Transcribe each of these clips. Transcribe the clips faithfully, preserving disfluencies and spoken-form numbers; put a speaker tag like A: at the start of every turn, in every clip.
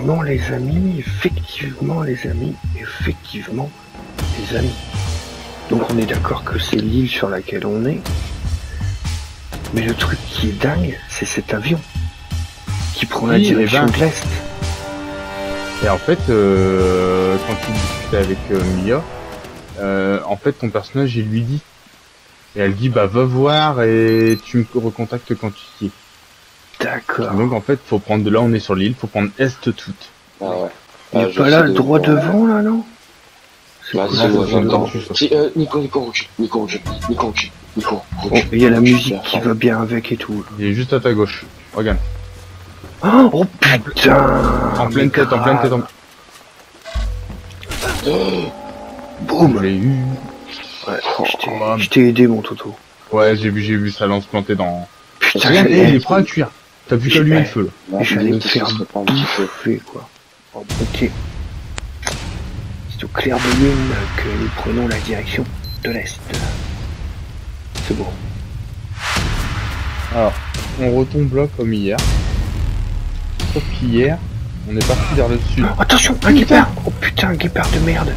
A: effectivement les amis, effectivement les amis, effectivement les amis. Donc on est d'accord que c'est l'île sur laquelle on est. Mais le truc qui est dingue, c'est cet avion qui prend oui, la direction de l'Est.
B: Et en fait, euh, quand tu discutais avec euh, Mia, euh, en fait ton personnage il lui dit, et elle dit bah va voir et tu me recontactes quand tu y es.
A: D'accord.
B: Donc en fait faut prendre de là, on est sur l'île, faut prendre Est toute.
C: Ah ouais.
A: Il n'y a ah, pas là le droit devant là non?
C: Bah, c'est bon, j'entends. Si, euh, Nico, Nico, recule, Nico, recule, Nico, recule, Nico, recule.
A: Oh, il y a la musique qui va bien avec et tout.
B: Il est juste à ta gauche, regarde.
A: Oh, oh putain!
B: En pleine tête, en pleine tête, en...
A: Oh. Boum!
B: Je l'ai eu.
A: Ouais, je t'ai aidé mon Toto.
B: Ouais, j'ai vu, j'ai vu sa lance plantée dans...
A: Putain,
B: regarde, il est prêt à cuire. T'as vu qu'allumer le feu, là.
A: J'allais me faire bouffer, quoi. Oh, ok. C'est au clair de lune que nous prenons la direction de l'Est. C'est bon.
B: Alors, on retombe là comme hier. Sauf qu'hier, on est parti vers le sud.
A: Oh, attention, un guépard! Oh putain, un guépard de merde!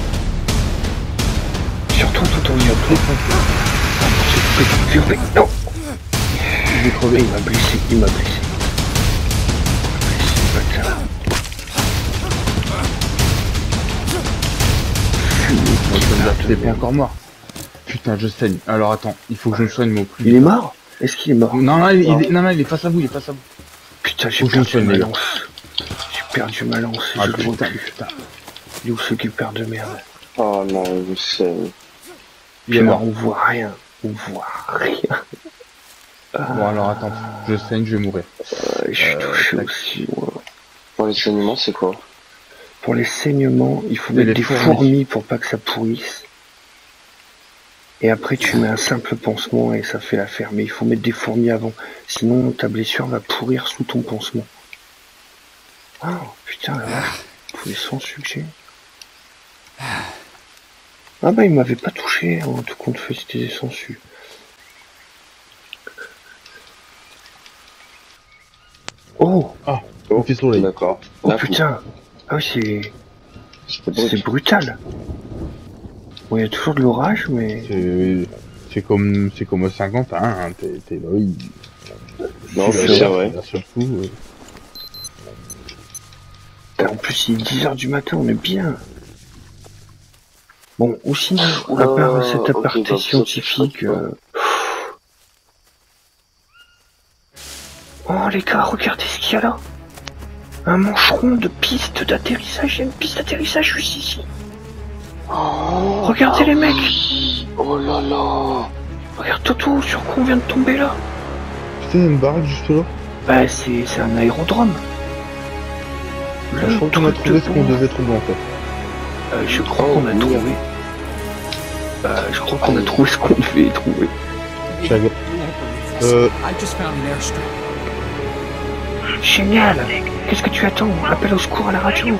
A: Sur toi, Toto, il a pris. Non! Il est crevé, il m'a blessé, il m'a blessé. C'est pas ça.
B: Il est pas encore mort. Putain, je saigne. Alors attends, il faut que je me soigne mon plus.
A: Il est mort? Est-ce qu'il est mort?
B: Non, non, il, il est, non, non, il est face à vous, il est face à vous.
A: Putain, j'ai perdu ma lance. J'ai perdu ma lance et
B: ah,
A: je
B: putain,
A: le vois plus.
B: Putain.
A: Il est où ce guépard de merde?
C: Oh non, je saigne.
A: Il est mort. On voit rien. On voit rien.
B: Bon alors attends, je saigne, je vais mourir.
A: Euh, je suis euh, touché aussi, moi.
C: Pour les saignements, c'est quoi? Pour
A: les saignements, il faut mettre des fourmis. fourmis pour pas que ça pourrisse. Et après tu mets un simple pansement et ça fait l'affaire. Mais il faut mettre des fourmis avant. Sinon ta blessure va pourrir sous ton pansement. Oh putain la vache. Faut les sangsues que j'ai. Ah bah il m'avait pas touché en tout compte fait c'était des sangsues. Oh
B: ah oh pistolet.
C: D'accord.
A: Oh là, putain. Ah oui c'est. C'est brutal. Bon, il y a toujours de l'orage, mais...
B: C'est comme c'est comme au cinquante, hein, t'es là, il...
C: Non, c'est vrai.
B: Surtout,
A: euh... En plus, il est dix heures du matin, on est bien. Bon, aussi, à part euh, cet aparté okay, scientifique... Euh... Oh, les gars, regardez ce qu'il y a là. Un mancheron de piste d'atterrissage. Il y a une piste d'atterrissage juste ici. Oh, regardez ah les mecs.
C: Oui. Oh là là.
A: Regarde Toto, sur quoi on vient de tomber là?
B: Putain, il y a une baraque juste là.
A: Bah c'est un aérodrome.
B: Le je crois qu'on a trouvé ce qu'on devait trouver en fait.
A: Euh, je crois oh, qu'on a oui. trouvé. Euh, je crois qu'on a trouvé ce qu'on devait trouver.
B: Euh...
A: Génial. Qu'est-ce que tu attends? Appelle au secours à la radio.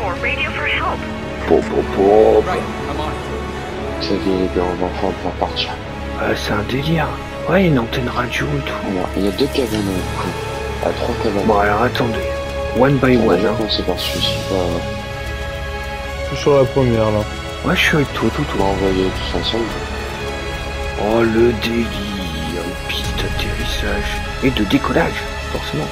A: Pop, pop, pop.
C: Ça vient les gars, on va enfin pouvoir partir.
A: Euh, c'est un délire. Ouais, il y a une antenne radio et tout.
C: Alors, il y a deux cabanes au coup. Ah, trois cabanes.
A: Bon, alors attendez. One by
C: on
A: one. Hein.
C: C'est par celui-ci. Euh...
B: Je suis sur la première là.
A: Ouais, je suis avec toi, tout,
C: On va envoyer tous ensemble.
A: Oh, le délire. Une piste d'atterrissage. Et de décollage, forcément.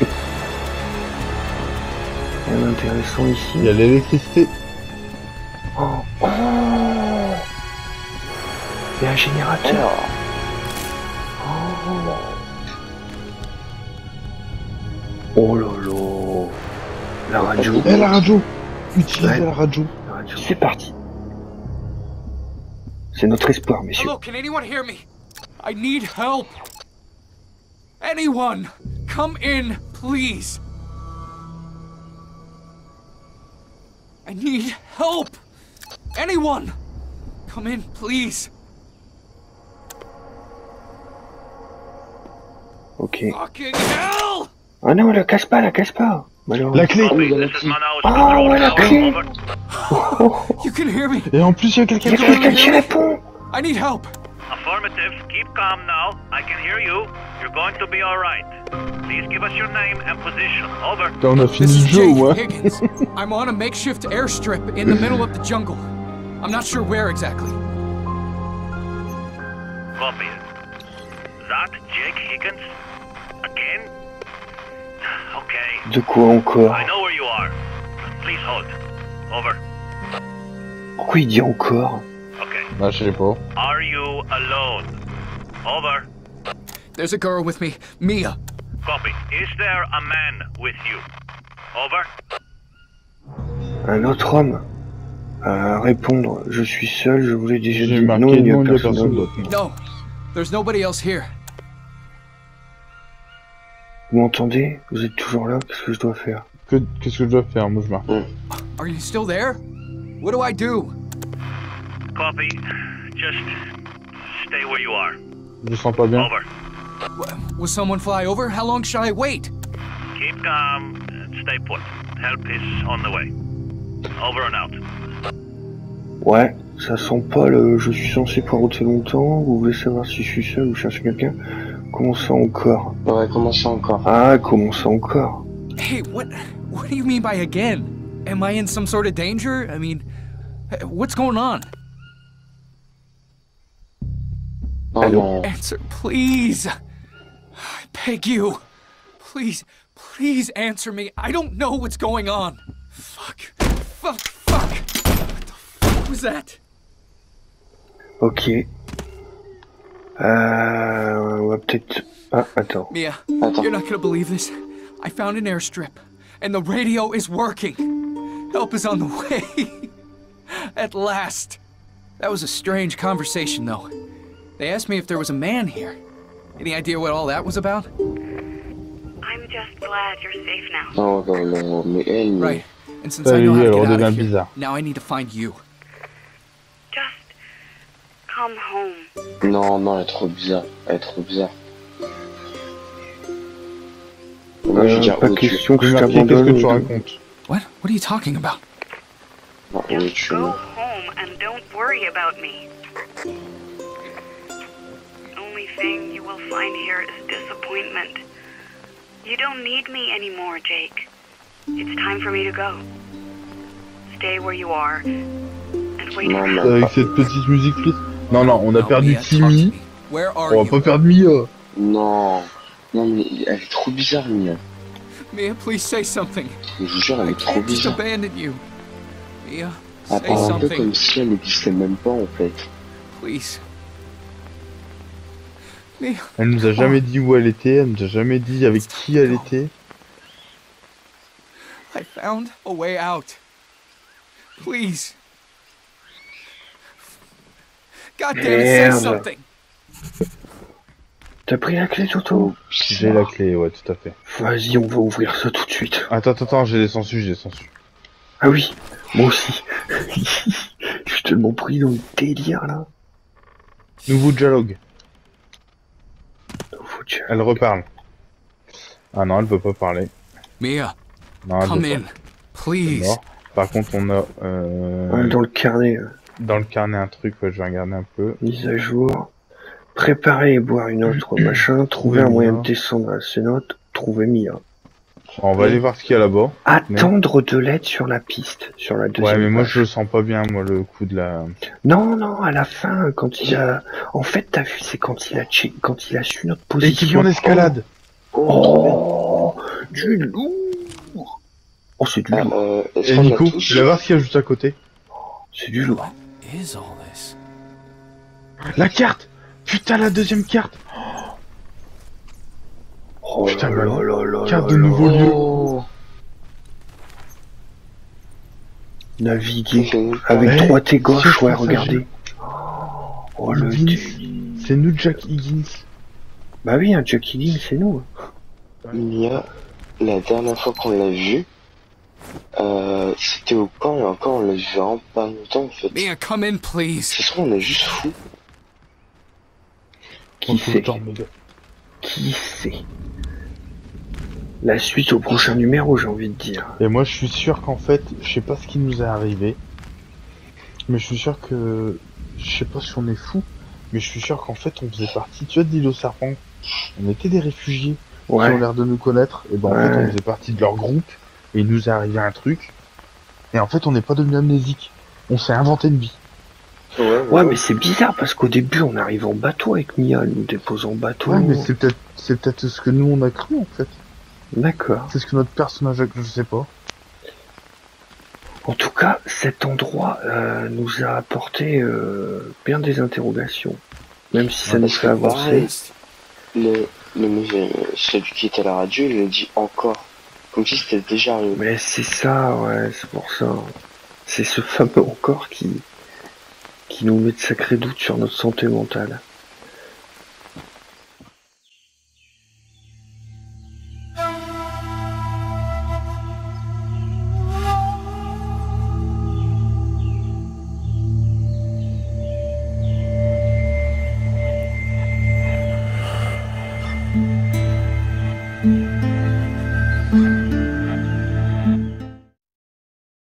A: Rien d'intéressant ici.
B: Il y a l'électricité.
A: Oh, oh. Il y a un générateur. Oh, oh là là. La radio.
B: Eh, la radio. Utilisez
A: ouais.
B: la radio.
A: radio. C'est parti. C'est notre espoir, messieurs.
D: Hello, can anyone hear me? I need help. Anyone, come in, please. I need help. Anyone, come in, please.
A: Ok.
D: Fucking hell!
A: Ah non, la casse pas, la casse pas. Alors...
B: La clé.
A: Oh, ouais, la clé.
D: You can hear me.
B: Et en plus, il y a quelqu'un
A: qui, quelqu qui répond.
D: I need help.
E: Affirmative. Keep calm now. I can hear you. You're going to be alright. Please give us your name and position. Over.
B: Putain, on a fini
D: This
B: le
D: is
B: jeu,
D: Jake
B: ouais.
D: Higgins. I'm on a makeshift airstrip in the middle of the jungle. I'm not sure where exactly.
E: Copy. That Jake Higgins? Again? Okay.
A: De quoi encore?
E: I know where you are. Please hold. Over.
A: Pourquoi il dit encore?
E: Okay.
B: Bah, je sais pas.
E: Are you alone? Over.
D: There's a girl with me, Mia.
E: Copy. Is there a man with you? Over.
A: Un autre homme? À répondre, je suis seul, je voulais déjà
B: J'ai
A: dire
B: marqué
A: non, il n'y a
B: non, il y a
A: personne
B: personne
A: d'autre.
B: d'autre.
D: No, there's nobody else here.
A: Vous m'entendez? Vous êtes toujours là? Qu'est-ce que je dois faire?
B: Que- Qu'est-ce que je dois faire? Moi, je marque.
D: Are you still there? What do I do?
E: Copy. Just stay where you are.
B: Je sens pas bien.
E: Over.
D: W- Will someone fly over? How long should I wait?
E: Keep calm and stay put. Help is on the way. Over and out.
A: Ouais, ça sent pas le je suis censé poireauter longtemps, vous voulez savoir si je suis seul ou chercher quelqu'un? Comment ça encore?
C: Ouais, comment ça encore?
A: Ah, comment ça encore?
D: Hey, what what do you mean by again? Am I in some sort of danger? I mean, uh, what's going on?
C: Oh
A: Allô?
C: non.
D: Answer, please. I beg you. Please, please answer me. I don't know what's going on. Fuck. Fuck. Fuck. What the fuck was that?
A: Ok. Euh, on va peut-être... Ah, attends.
D: Mia,
C: Attends.
D: you're not gonna believe this. I found an airstrip, and the radio is working. Help is on the way. At last. That was a strange conversation, though. They asked me if there was a man here. Any idea what all that was about?
F: I'm just glad you're safe now.
C: Oh là là, mais elle... mais-
D: Right. And since
B: Ça
D: I
B: y
D: know
B: est,
D: how to
B: elle
D: get out
B: redevient
D: of here,
B: bizarre.
D: now I need to find you.
F: Just come home.
C: Non, non, elle est trop bizarre. Elle est trop bizarre. Moi, je
A: Euh,
C: veux dire,
A: pas
C: où tu...
A: question que
B: J'ai
A: je
B: marqué, qu'est-ce que
A: t'abandonne.
B: tu
A: ou-
B: racontes?
D: What? What are you talking about?
C: Non, où
F: Just
C: tu...
F: go home and don't worry about me. Only thing you will find here is disappointment. You don't need me anymore, Jake. It's time for me to go. Stay where you are and wait
C: Non,
F: for
C: mais-
F: help.
B: Avec cette petite musique triste. Non, non, on a
D: No,
B: perdu
D: Mia, talk to
B: Timmy.
D: me. Where are
B: On va
D: you?
B: pas perdre Mia.
C: Non. Non, mais elle est trop bizarre, Mia.
D: Mia, please say something.
C: Je vous jure, elle
D: I
C: est trop
D: can't just
C: bizarre.
D: abandon you. Mia,
C: Elle
D: say
C: parle un peu
D: something,
C: comme si elle n'existait même pas, en fait.
D: please. Mia,
B: Elle nous a jamais dit où elle était, elle nous a jamais dit avec qui elle était.
D: I found a way out. Please. God damn it, say
A: Merde.
D: something.
A: T'as pris la clé, Toto?
B: J'ai la clé, ouais, tout à fait.
A: Vas-y, on va ouvrir ça tout de suite.
B: Attends, attends, attends, j'ai des sangsues, j'ai des sangsues.
A: Ah oui, moi aussi. Je suis tellement pris dans le délire, là.
B: Nouveau dialogue.
A: Faut que-
B: Elle reparle. Ah non, elle veut pas parler.
D: Mia,
B: Non, elle
D: come
B: veut
D: in,
B: pas. C'est
D: please.
B: mort. Par contre, on a euh,
A: Ouais, dans le carnet, euh,
B: dans le carnet un truc, ouais, je vais regarder un peu.
A: mise à jour. Préparer et boire une autre machin. Trouver un moyen de descendre à ces notes. Trouver Mia.
B: On va aller voir ce qu'il y a là-bas.
A: Attendre de l'aide sur la piste. Sur la deuxième
B: Ouais, mais moi
A: page.
B: je le sens pas bien, moi, le coup de la...
A: Non, non, à la fin, quand il a... En fait, t'as vu, c'est quand il a che- quand il a su notre position.
B: Équipement d'escalade.
A: Oh, du lourd. Oh, c'est du
C: Ah,
A: lourd.
C: euh, est-ce
B: Et
C: qu'on
B: Nico,
C: a tous...
B: tu vas voir ce qu'il y a juste à côté.
A: C'est du lourd.
D: What is all this?
B: La carte. Putain, la deuxième carte.
A: Oh
B: Putain,
A: là
B: bah,
A: là là là
B: carte
A: là
B: de
A: là.
B: nouveau lieu.
C: Oh.
A: Naviguer.
C: C'est une-
A: Avec
B: Ouais,
A: droite et gauche,
B: siège
A: ouais,
B: passager.
A: regardez. Oh, le
B: Higgins.
A: délire.
B: C'est nous, Jack Higgins.
A: Bah oui, un Jackie Dean, c'est nous.
C: Mia, la dernière fois qu'on l'a vu, euh, c'était au camp et encore on l'a vu vraiment pas longtemps en fait.
D: Mia, come in, please.
C: C'est sûr, on est juste fou.
A: Qui sait Qui sait La suite au prochain numéro, j'ai envie de dire.
B: Et moi, je suis sûr qu'en fait, je sais pas ce qui nous est arrivé, mais je suis sûr que, je sais pas si on est fou, mais je suis sûr qu'en fait, on faisait partie, tu vois, de l'île au serpent, on était des réfugiés
A: Ouais.
B: qui ont l'air de nous connaître. Et ben en
A: Ouais.
B: fait, on faisait partie de leur groupe et il nous est arrivé un truc. Et en fait, on n'est pas devenu amnésique. On s'est inventé une vie.
C: Ouais,
A: Ouais, mais c'est bizarre parce qu'au début, on arrive en bateau avec Mia, elle nous dépose en bateau.
B: Ouais, mais c'est peut-être, c'est peut-être ce que nous on a cru en fait.
A: D'accord.
B: C'est ce que notre personnage a cru, je sais pas.
A: En tout cas, cet endroit euh, nous a apporté euh, bien des interrogations. Même si ça nous
C: Parce
A: fait
C: que
A: avancer.
C: pareil, le, le monsieur, celui qui était à la radio, il le dit encore. Comme si c'était déjà arrivé.
A: Mais c'est ça, ouais, c'est pour ça. C'est ce fameux encore qui, qui nous met de sacrés doutes sur notre santé mentale.